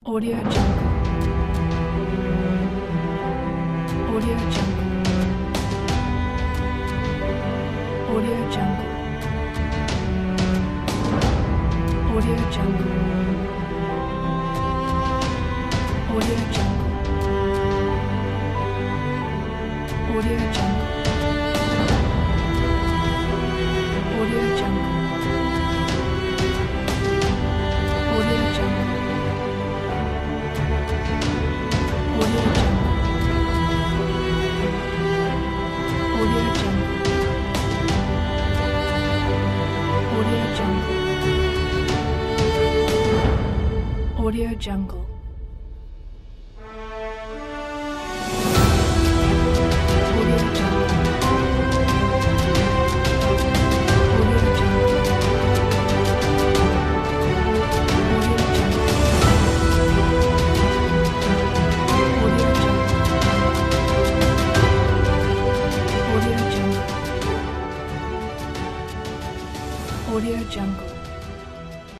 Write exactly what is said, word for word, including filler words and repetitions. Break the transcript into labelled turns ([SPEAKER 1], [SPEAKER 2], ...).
[SPEAKER 1] Audio Jungle. Audio Jungle. Audio Jungle. Audio Jungle. Audio Jungle. Audio Jungle. Audio Jungle. Audio Jungle. Audio Jungle. Audio Jungle. Audio Jungle. Audio Jungle. Audio Jungle. Audio Jungle. Audio Jungle. Audio Jungle. Audio Jungle. Audio Jungle.